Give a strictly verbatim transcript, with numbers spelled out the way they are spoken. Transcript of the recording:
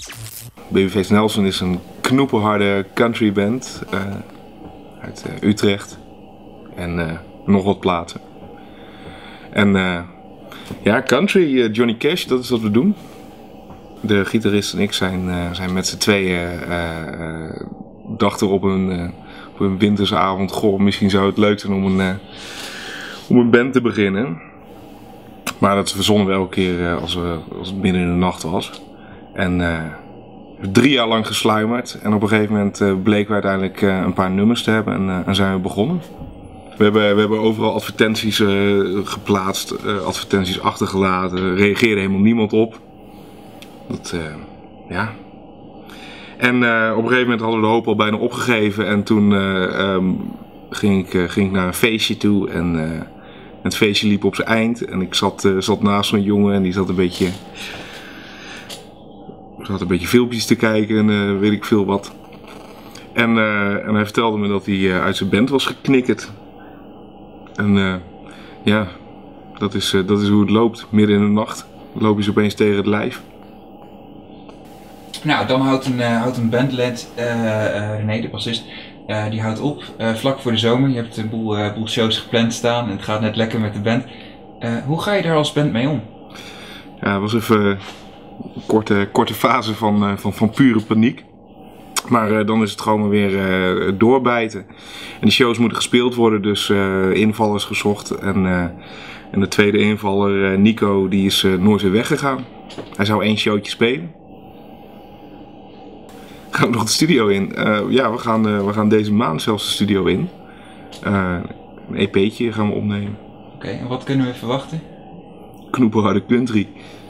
Babyface Nelson is een knoepenharde countryband uh, uit uh, Utrecht en uh, nog wat plaatsen. En uh, ja, country, uh, Johnny Cash, dat is wat we doen. De gitarist en ik zijn, uh, zijn met z'n tweeën, uh, uh, dachten op een, uh, op een winterse avond, goh, misschien zou het leuk zijn om een, uh, om een band te beginnen. Maar dat verzonnen we elke keer uh, als, we, als het midden in de nacht was. En uh, drie jaar lang gesluimerd en op een gegeven moment uh, bleken we uiteindelijk uh, een paar nummers te hebben en, uh, en zijn we begonnen. We hebben, we hebben overal advertenties uh, geplaatst, uh, advertenties achtergelaten, er reageerde helemaal niemand op. Dat, uh, ja. En uh, op een gegeven moment hadden we de hoop al bijna opgegeven en toen uh, um, ging, ik, uh, ging ik naar een feestje toe en uh, het feestje liep op zijn eind en ik zat, uh, zat naast zo'n jongen en die zat een beetje, zat een beetje filmpjes te kijken en uh, weet ik veel wat. En, uh, en hij vertelde me dat hij uh, uit zijn band was geknikkerd. En uh, ja, dat is, uh, dat is hoe het loopt. Midden in de nacht loop je ze opeens tegen het lijf. Nou, dan houdt een, uh, houdt een bandlid, uh, uh, René de bassist, uh, die houdt op uh, vlak voor de zomer. Je hebt een boel, uh, boel shows gepland staan en het gaat net lekker met de band. Uh, hoe ga je daar als band mee om? Ja, het was even een korte, korte fase van, uh, van, van pure paniek. Maar uh, dan is het gewoon weer uh, doorbijten. En die shows moeten gespeeld worden, dus uh, invallers gezocht. En, uh, en de tweede invaller, uh, Nico, die is uh, nooit weer weggegaan. Hij zou één showtje spelen. Gaan we nog de studio in? Uh, ja, we gaan, uh, we gaan deze maand zelfs de studio in. Uh, een E P'tje gaan we opnemen. Oké, okay, en wat kunnen we verwachten? Knoepenharde country.